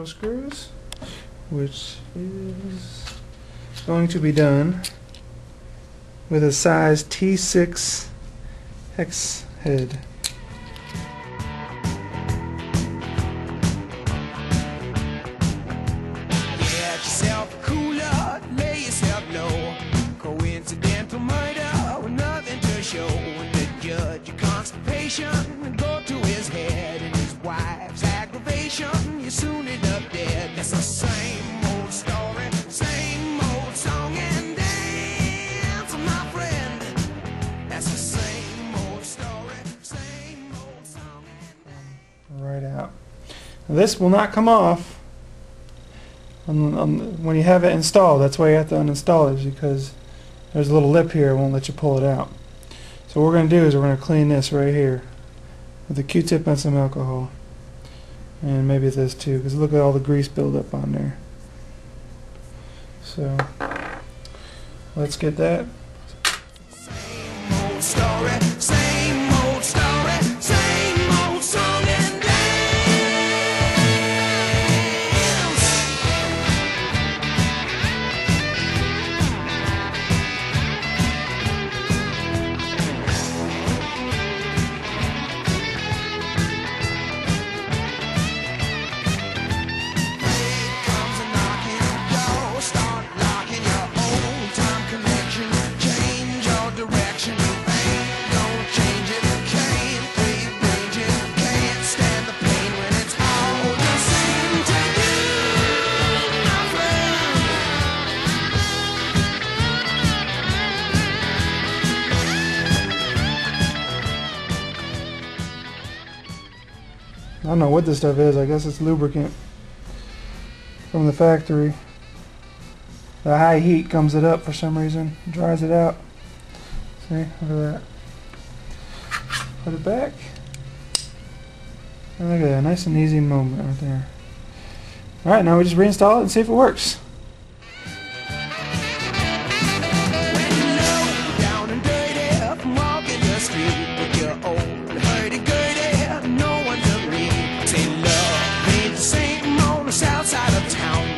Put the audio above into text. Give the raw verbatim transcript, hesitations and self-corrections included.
little screws, which is going to be done with a size T six hex head. Get yourself a cooler, lay yourself low. Coincidental murder with nothing to show. And the judge, your constipation, go to his head. And his wife's aggravation, you soon end up dead. That's the same old story, same old song and dance, my friend. That's the same old story, same old song and dance. Right out. Now, this will not come off on, on, when you have it installed. That's why you have to uninstall it, because there's a little lip here, it won't let you pull it out. So what we're going to do is we're going to clean this right here with a Q-tip and some alcohol. And maybe this too, because look at all the grease buildup on there. So let's get that. Same old story, same old story, same old song and dance. Fate comes a knocking your door, start locking your old time connection. Change your direction, you ain't gonna change it. Can't rearrange it, can't stand the pain when it's all the same to you, my friend. I don't know what this stuff is. I guess it's lubricant from the factory. The high heat comes it up for some reason, dries it out. See, look at that. Put it back. And look at that, nice and easy moment right there. Alright, now we just reinstall it and see if it works. When you low down and dirty from walking the street with your old hurdy-gurdy, no one's agreed. Say love ain't the same on the south side of town.